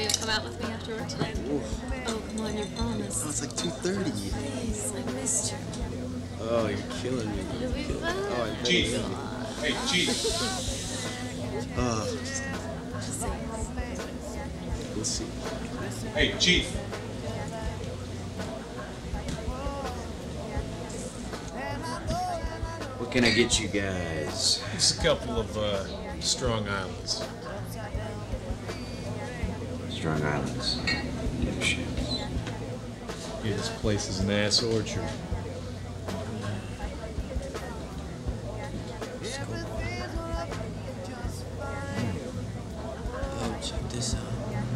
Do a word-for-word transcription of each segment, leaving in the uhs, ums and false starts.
you'll come out with me after work tonight? Oof. Oh, come on, you promised. Oh, it's like two thirty. Please, I missed you. Oh, you're killing me. It'll be fun. Oh, I bet Chief. you. Hey, Chief. Oh, Just say we'll see. Hey, Chief. What can I get you guys? Just a couple of uh, Strong Islands. Strong Islands. Dipshits. Yeah, this place is an ass orchard. Yo, check this out.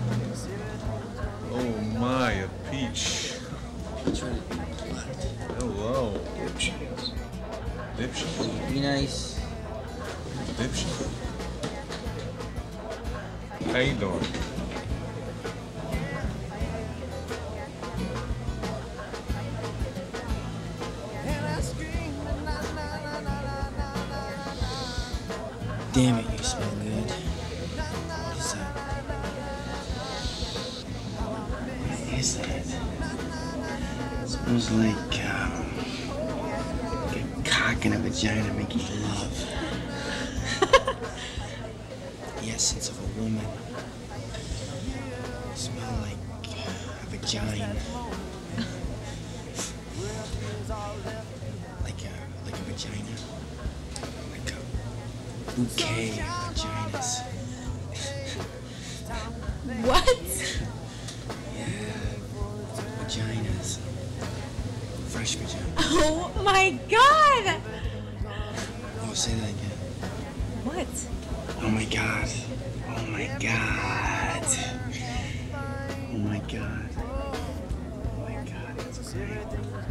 Oh my, a peach. Peach ready to be plucked. Hello. Dipshits. Dipshit. Be nice. Dipshit. How you doing? Damn it, you smell good. What is that? What is that? It smells like, um, like a cock and a vagina making love. The essence of a woman. It smells like a vagina. Like a, like a vagina. Like a bouquet of vaginas. what? Yeah, vaginas. Fresh vagina. Oh my god! Oh, say that again. What? Oh my god. Oh my god. Oh my god. Oh my god, that's great.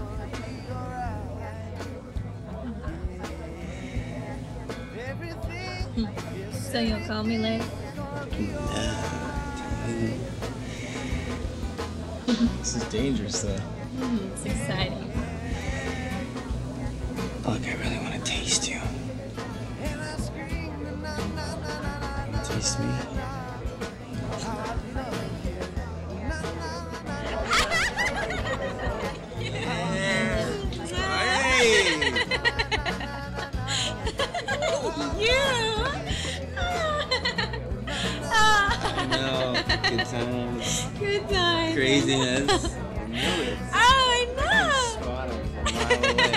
So you'll call me later? This is dangerous, though. Mm, it's exciting. Look, I really want to taste you. Want to taste me? you! No, good times. Good time. Craziness. I knew it. Oh, I know. Spot him from a mile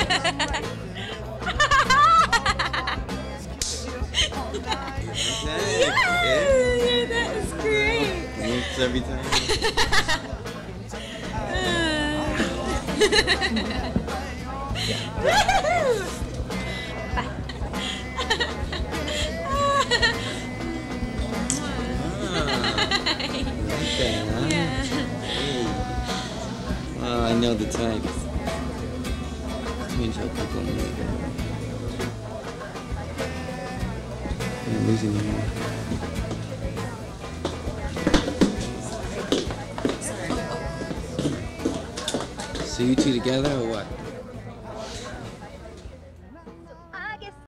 away. Yeah, yeah, that is great. Works every time. Woohoo! Okay, huh? Yeah. Hey. Well, I know the type. Change how people move. I'm losing you. So you two together or what?